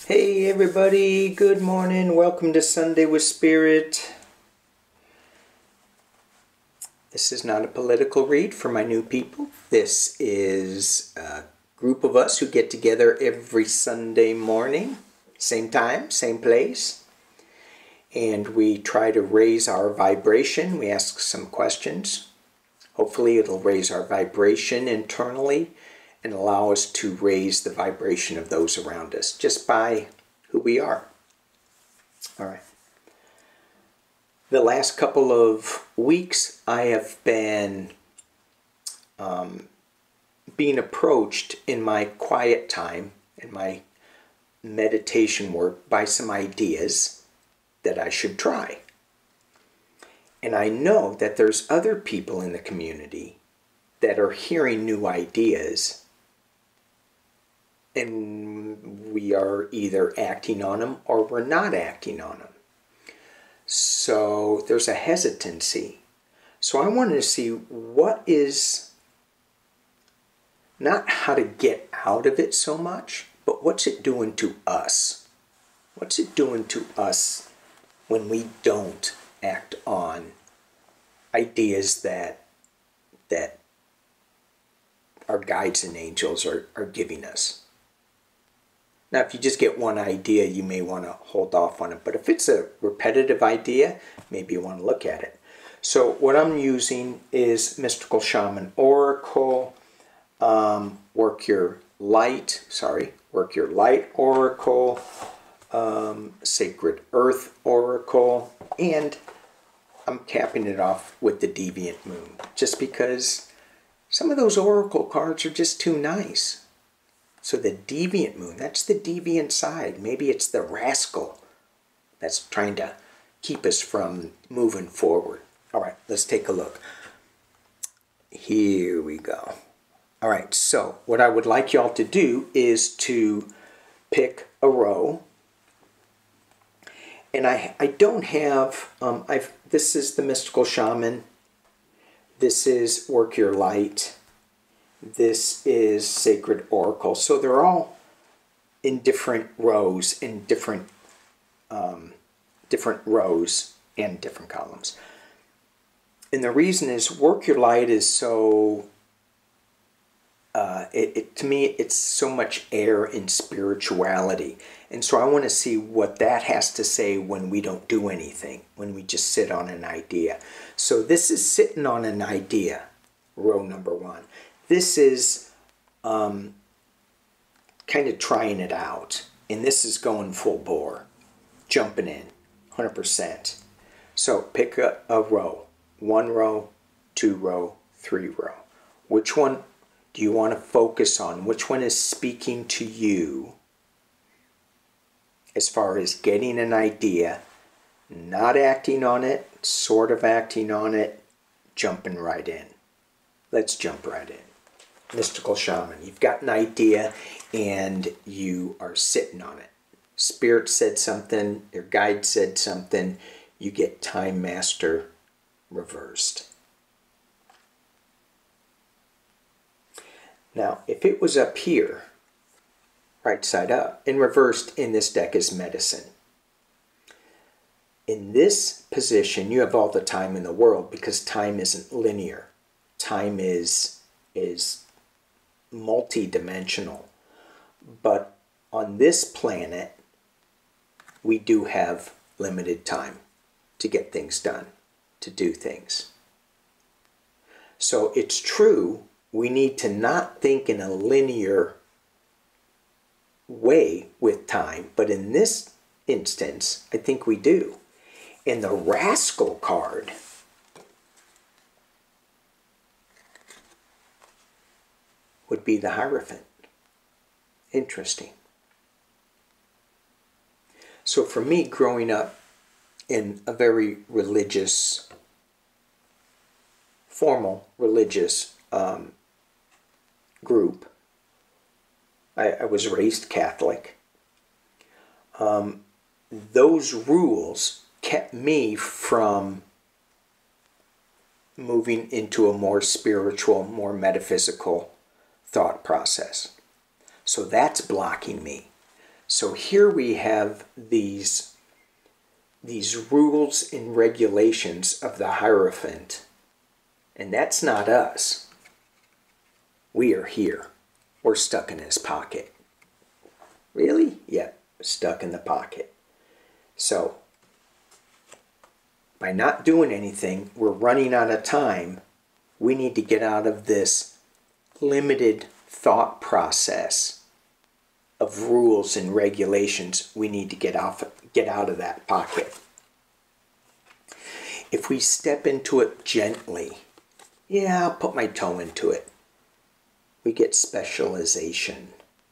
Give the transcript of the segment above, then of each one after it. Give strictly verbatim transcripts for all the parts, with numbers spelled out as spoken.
Hey everybody, good morning. Welcome to Sunday with Spirit. This is not a political read for my new people. This is a group of us who get together every Sunday morning, same time, same place, and we try to raise our vibration. We ask some questions. Hopefully it'll raise our vibration internally and allow us to raise the vibration of those around us just by who we are. All right. The last couple of weeks, I have been um, being approached in my quiet time, in my meditation work, by some ideas that I should try. And I know that there's other people in the community that are hearing new ideas, and we are either acting on them or we're not acting on them. So there's a hesitancy. So I wanted to see what is, not how to get out of it so much, but what's it doing to us? What's it doing to us when we don't act on ideas that that our guides and angels are, are giving us? Now, if you just get one idea, you may want to hold off on it. But if it's a repetitive idea, maybe you want to look at it. So what I'm using is Mystical Shaman Oracle, um, Work Your Light, sorry, Work Your Light Oracle, um, Sacred Earth Oracle, and I'm capping it off with the Deviant Moon, just because some of those Oracle cards are just too nice. So the Deviant Moon, that's the deviant side. Maybe it's the rascal that's trying to keep us from moving forward. All right, let's take a look. Here we go. All right, so what I would like y'all to do is to pick a row. And I, I don't have, um, I've, this is the Mystical Shaman. This is Work Your Light. This is Sacred Oracle. So they're all in different rows, in different um, different rows and different columns. And the reason is Work Your Light is so, uh, it, it, to me, it's so much air in spirituality. And so I want to see what that has to say when we don't do anything, when we just sit on an idea. So this is sitting on an idea, row number one. This is um, kind of trying it out, and this is going full bore, jumping in, one hundred percent. So pick a, a row, one row, two row, three row. Which one do you want to focus on? Which one is speaking to you as far as getting an idea, not acting on it, sort of acting on it, jumping right in? Let's jump right in. Mystical Shaman, you've got an idea and you are sitting on it. Spirit said something, your guide said something, you get Time Master reversed. Now, if it was up here, right side up, and reversed in this deck is Medicine. In this position, you have all the time in the world because time isn't linear. Time is, is multi-dimensional, but on this planet we do have limited time to get things done, to do things. So it's true, we need to not think in a linear way with time, but in this instance I think we do. And the Rascal card would be the Hierophant. Interesting. So for me, growing up in a very religious, formal religious um, group, I, I was raised Catholic. Um, those rules kept me from moving into a more spiritual, more metaphysical thought process. So that's blocking me. So here we have these, these rules and regulations of the Hierophant. And that's not us. We are here. We're stuck in his pocket. Really? Yep, stuck in the pocket. So, by not doing anything, we're running out of time. We need to get out of this limited thought process of rules and regulations. We need to get off, get out of that pocket. If we step into it gently, yeah, I'll put my toe into it, we get specialization.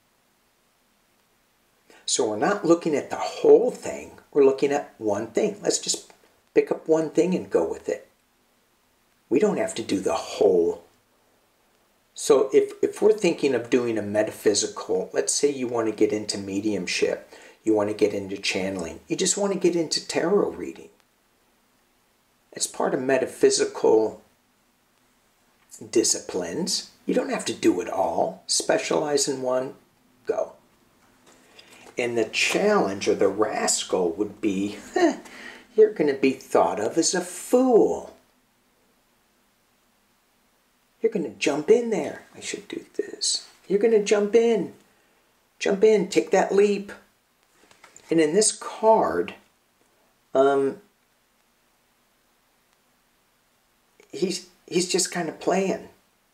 So we're not looking at the whole thing. We're looking at one thing. Let's just pick up one thing and go with it. We don't have to do the whole. So if, if we're thinking of doing a metaphysical, let's say you want to get into mediumship, you want to get into channeling, you just want to get into tarot reading. It's part of metaphysical disciplines. You don't have to do it all. Specialize in one, go. And the challenge or the rascal would be, eh, you're going to be thought of as a fool. You're going to jump in there. I should do this. You're going to jump in. Jump in. Take that leap. And in this card, um, he's, he's just kind of playing.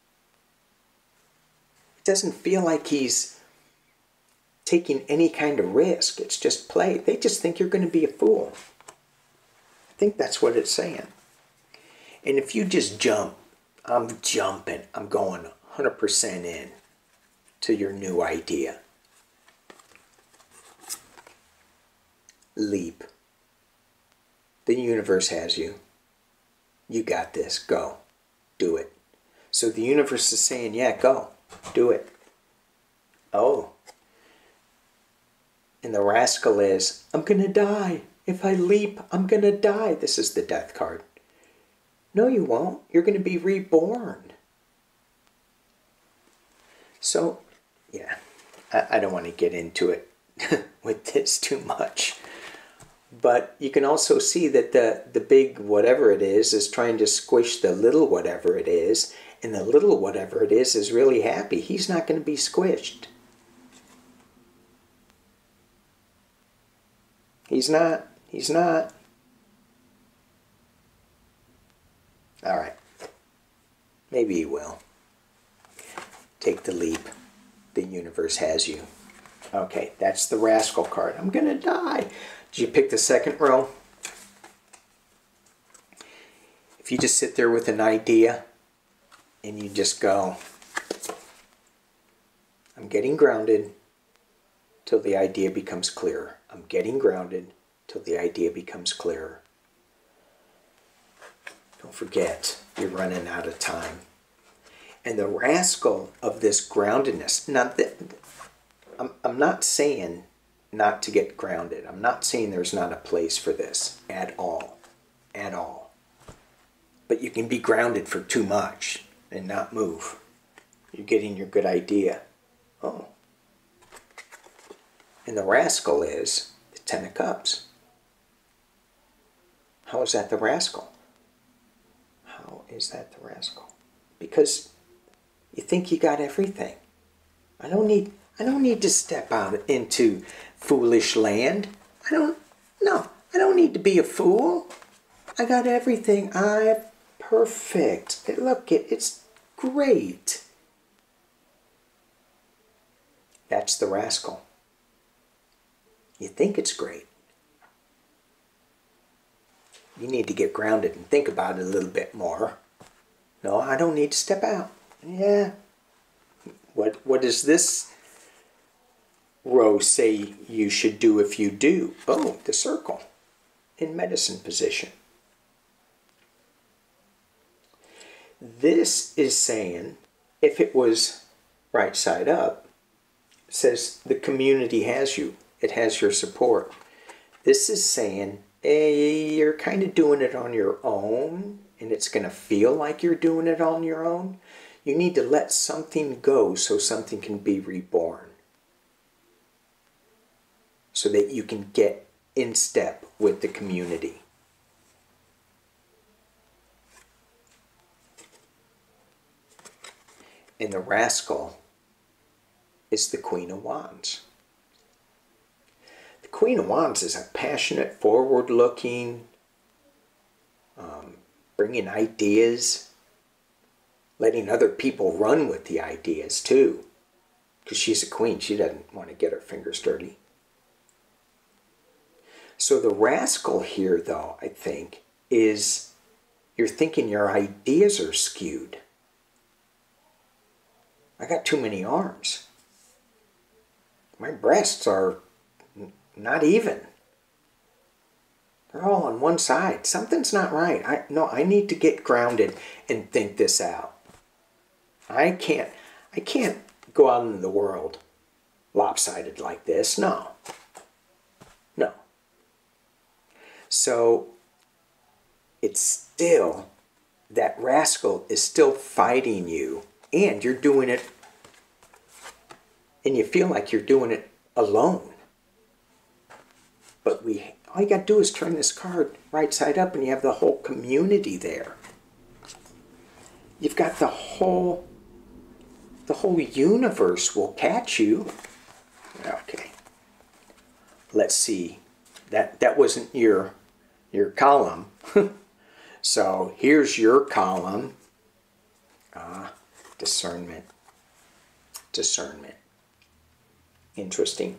It doesn't feel like he's taking any kind of risk. It's just play. They just think you're going to be a fool. I think that's what it's saying. And if you just jump, I'm jumping, I'm going one hundred percent in to your new idea. Leap. The universe has you. You got this. Go. Do it. So the universe is saying, yeah, go. Do it. Oh. And the rascal is, I'm going to die. If I leap, I'm going to die. This is the death card. No, you won't. You're going to be reborn. So, yeah, I, I don't want to get into it with this too much. But you can also see that the, the big whatever it is is trying to squish the little whatever it is. And the little whatever it is is really happy. He's not going to be squished. He's not. He's not. All right. Maybe he will. Take the leap. The universe has you. Okay, that's the rascal card. I'm going to die. Did you pick the second row? If you just sit there with an idea and you just go, I'm getting grounded till the idea becomes clearer. I'm getting grounded till the idea becomes clearer. Don't forget, you're running out of time. And the rascal of this groundedness, not that, I'm, I'm not saying not to get grounded. I'm not saying there's not a place for this at all, at all. But you can be grounded for too much and not move. You're getting your good idea. Oh. And the rascal is the Ten of Cups. How is that the rascal? How is that the rascal? Because you think you got everything. I don't need I don't need to step out into foolish land. I don't no, I don't need to be a fool. I got everything. I'm perfect. Look, it it's great. That's the rascal. You think it's great. You need to get grounded and think about it a little bit more. No, I don't need to step out. Yeah. What what does this row say you should do if you do? Oh, the circle in medicine position. This is saying, if it was right side up, it says the community has you. It has your support. This is saying, hey, you're kind of doing it on your own, and it's going to feel like you're doing it on your own. You need to let something go so something can be reborn. so that you can get in step with the community. And the rascal is the Queen of Wands. The Queen of Wands is a passionate, forward-looking, um, bringing ideas, letting other people run with the ideas too. Because she's a queen, she doesn't want to get her fingers dirty. So the rascal here, though, I think, is you're thinking your ideas are skewed. I got too many arms. My breasts are not even. They're all on one side. Something's not right. I, no, I need to get grounded and think this out. I can't, I can't go out into the world lopsided like this. No. No. So it's still, that rascal is still fighting you, and you're doing it, and you feel like you're doing it alone. But we, all you got to do is turn this card right side up and you have the whole community there. You've got the whole, the whole universe will catch you. Okay. Let's see. That, that wasn't your, your column. So here's your column. Ah, discernment. Discernment. Interesting.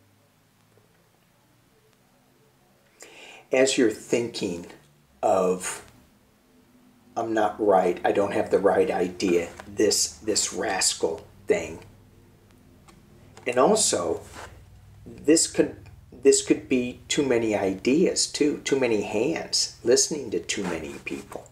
As you're thinking of, I'm not right, I don't have the right idea, this, this rascal thing. And also, this could, this could be too many ideas too, too many hands, listening to too many people.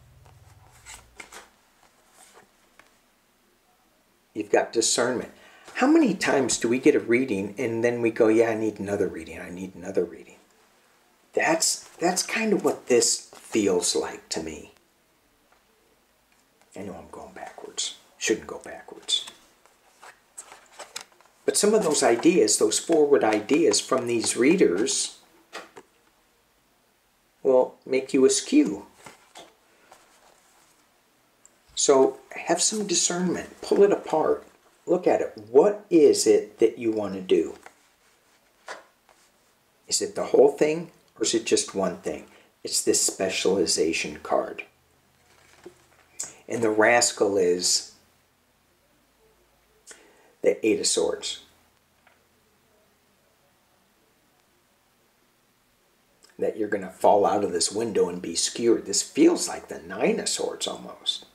You've got discernment. How many times do we get a reading and then we go, yeah, I need another reading, I need another reading? That's, that's kind of what this feels like to me. I know I'm going backwards. Shouldn't go backwards. But some of those ideas, those forward ideas from these readers will make you askew. So have some discernment. Pull it apart. Look at it. What is it that you want to do? Is it the whole thing? Or is it just one thing? It's this specialization card. And the rascal is the Eight of Swords. That you're going to fall out of this window and be skewered. This feels like the Nine of Swords almost.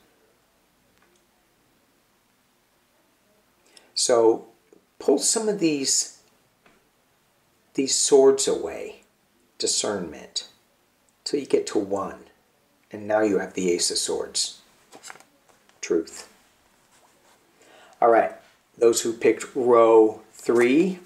So pull some of these, these swords away. Discernment, till you get to one, and now you have the Ace of Swords. Truth. All right, those who picked row three,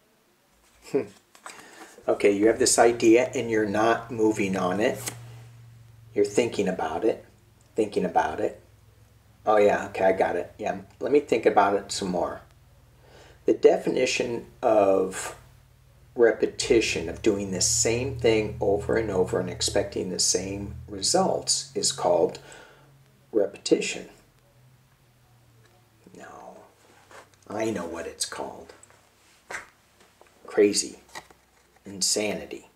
okay, you have this idea and you're not moving on it. You're thinking about it, thinking about it. Oh yeah, okay, I got it. Yeah, let me think about it some more. The definition of repetition, of doing the same thing over and over and expecting the same results, is called repetition. No, I know what it's called. Crazy. Insanity.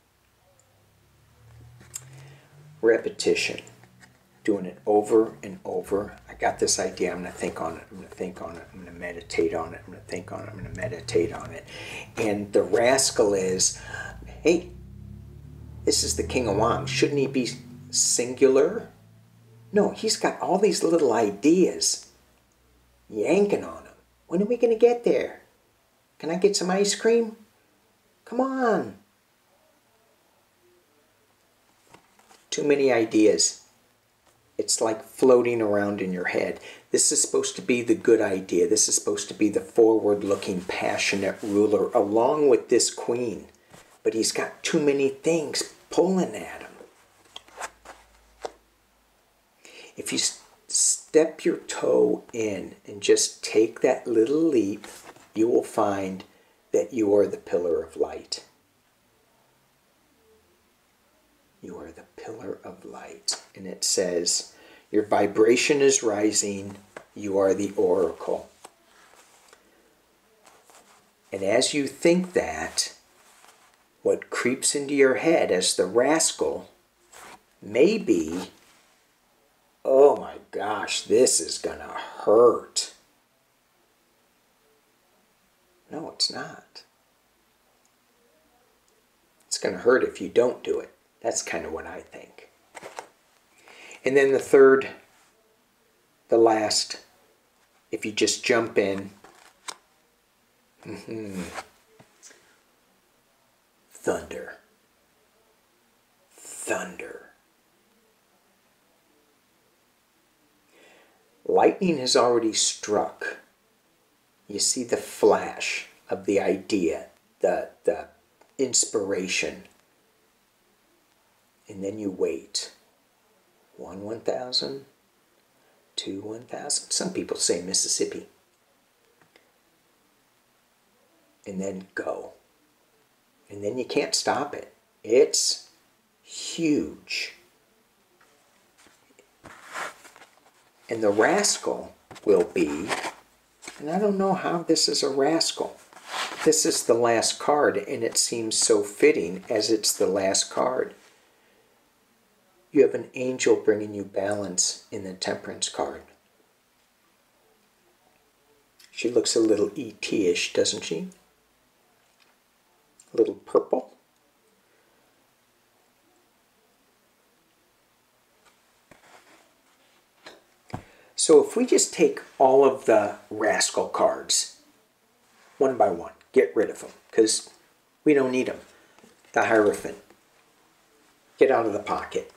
Repetition. Doing it over and over. I got this idea, I'm going to think on it, I'm going to think on it, I'm going to meditate on it, I'm going to think on it, I'm going to meditate on it. And the rascal is, hey, this is the King of Wands. Shouldn't he be singular? No, he's got all these little ideas yanking on him. When are we going to get there? Can I get some ice cream? Come on. Too many ideas. It's like floating around in your head. This is supposed to be the good idea. This is supposed to be the forward-looking, passionate ruler, along with this queen. But he's got too many things pulling at him. If you step your toe in and just take that little leap, you will find that you are the pillar of light. You are the pillar of light. And it says, your vibration is rising. You are the oracle. And as you think that, what creeps into your head as the rascal may be, oh my gosh, this is gonna hurt. No, it's not. It's gonna hurt if you don't do it. That's kind of what I think. And then the third, the last, if you just jump in, mm-hmm. Thunder. Thunder. Lightning has already struck. You see the flash of the idea, the, the inspiration. And then you wait. One one thousand, two one thousand. Some people say Mississippi. And then go. And then you can't stop it. It's huge. And the rascal will be, and I don't know how this is a rascal. This is the last card, and it seems so fitting as it's the last card. You have an angel bringing you balance in the Temperance card. She looks a little E T-ish, doesn't she? A little purple. So if we just take all of the rascal cards, one by one, get rid of them, because we don't need them. The Hierophant. Get out of the pocket.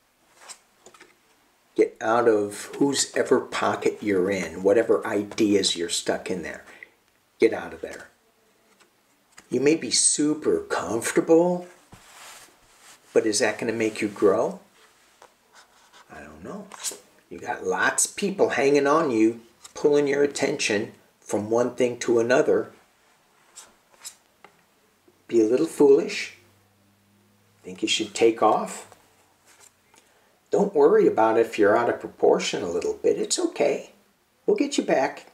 Get out of whose ever pocket you're in, whatever ideas you're stuck in there. Get out of there. You may be super comfortable, but is that going to make you grow? I don't know. You got lots of people hanging on you, pulling your attention from one thing to another. Be a little foolish. Think you should take off? Don't worry about if you're out of proportion a little bit. It's okay. We'll get you back.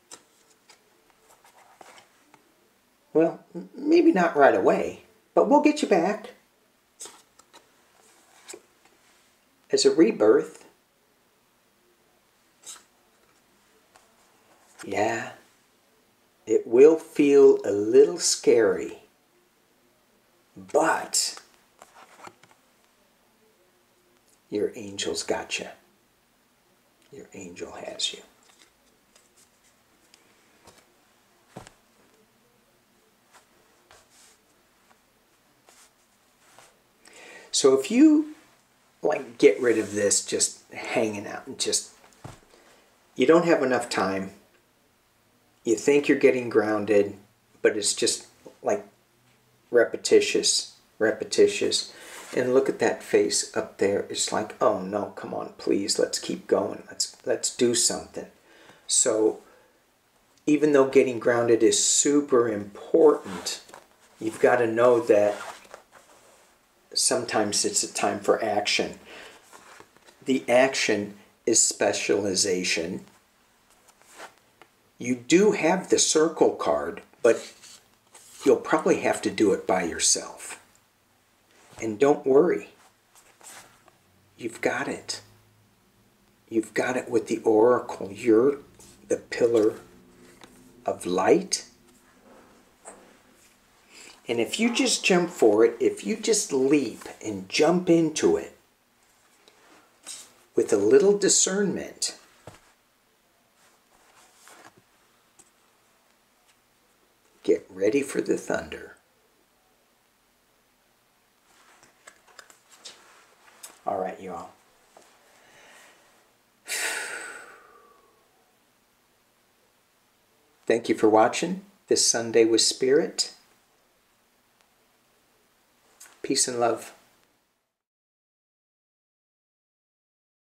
Well, maybe not right away, but we'll get you back. As a rebirth. Yeah, it will feel a little scary, but your angel's got you. Your angel has you. So if you like get rid of this just hanging out and just, you don't have enough time, you think you're getting grounded, but it's just like repetitious, repetitious. And look at that face up there. It's like, oh no, come on, please, let's keep going. Let's let's do something. So even though getting grounded is super important, you've got to know that sometimes it's a time for action. The action is specialization. You do have the circle card, but you'll probably have to do it by yourself. And don't worry. You've got it. You've got it with the oracle. You're the pillar of light. And if you just jump for it, if you just leap and jump into it with a little discernment, get ready for the thunder. All right, you all. Thank you for watching this Sunday with Spirit. Peace and love.